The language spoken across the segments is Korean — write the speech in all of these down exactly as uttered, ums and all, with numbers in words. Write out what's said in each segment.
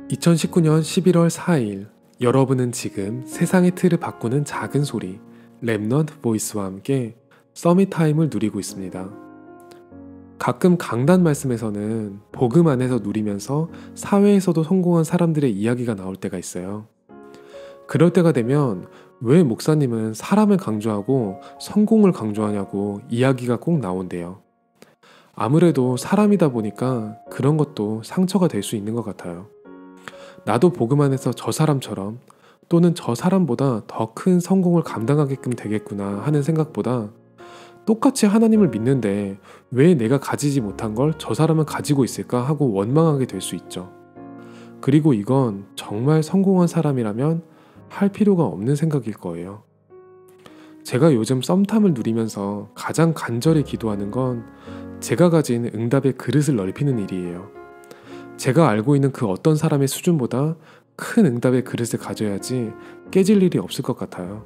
이천십구 년 십일월 사일, 여러분은 지금 세상의 틀을 바꾸는 작은 소리 랩넌트 보이스와 함께 서밋 타임을 누리고 있습니다. 가끔 강단 말씀에서는 복음 안에서 누리면서 사회에서도 성공한 사람들의 이야기가 나올 때가 있어요. 그럴 때가 되면 왜 목사님은 사람을 강조하고 성공을 강조하냐고 이야기가 꼭 나온대요. 아무래도 사람이다 보니까 그런 것도 상처가 될 수 있는 것 같아요. 나도 복음 안에서 저 사람처럼 또는 저 사람보다 더 큰 성공을 감당하게끔 되겠구나 하는 생각보다 똑같이 하나님을 믿는데 왜 내가 가지지 못한 걸 저 사람은 가지고 있을까 하고 원망하게 될 수 있죠. 그리고 이건 정말 성공한 사람이라면 할 필요가 없는 생각일 거예요. 제가 요즘 썸탐을 누리면서 가장 간절히 기도하는 건 제가 가진 응답의 그릇을 넓히는 일이에요. 제가 알고 있는 그 어떤 사람의 수준보다 큰 응답의 그릇을 가져야지 깨질 일이 없을 것 같아요.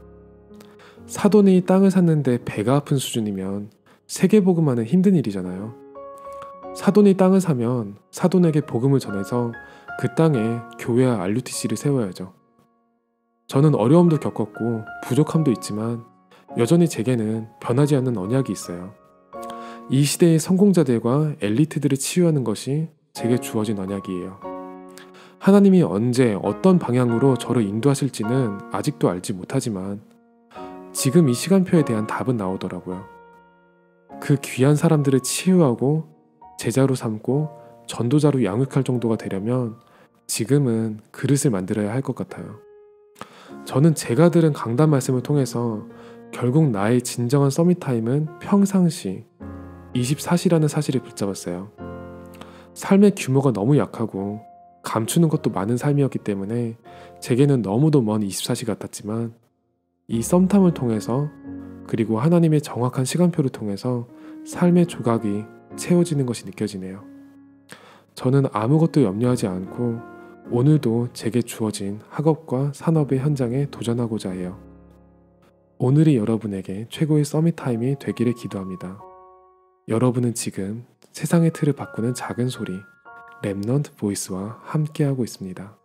사돈이 땅을 샀는데 배가 아픈 수준이면 세계복음화는 힘든 일이잖아요. 사돈이 땅을 사면 사돈에게 복음을 전해서 그 땅에 교회와 알유티씨를 세워야죠. 저는 어려움도 겪었고 부족함도 있지만 여전히 제게는 변하지 않는 언약이 있어요. 이 시대의 성공자들과 엘리트들을 치유하는 것이 제게 주어진 언약이에요. 하나님이 언제 어떤 방향으로 저를 인도하실지는 아직도 알지 못하지만 지금 이 시간표에 대한 답은 나오더라고요. 그 귀한 사람들을 치유하고 제자로 삼고 전도자로 양육할 정도가 되려면 지금은 그릇을 만들어야 할 것 같아요. 저는 제가 들은 강단 말씀을 통해서 결국 나의 진정한 서밋 타임은 평상시 이십사 시라는 사실을 붙잡았어요. 삶의 규모가 너무 약하고 감추는 것도 많은 삶이었기 때문에 제게는 너무도 먼 이십사 시 같았지만 이 썸탐을 통해서 그리고 하나님의 정확한 시간표를 통해서 삶의 조각이 채워지는 것이 느껴지네요. 저는 아무것도 염려하지 않고 오늘도 제게 주어진 학업과 산업의 현장에 도전하고자 해요. 오늘이 여러분에게 최고의 서밋 타임이 되기를 기도합니다. 여러분은 지금 세상의 틀을 바꾸는 작은 소리 랩넌트 보이스와 함께하고 있습니다.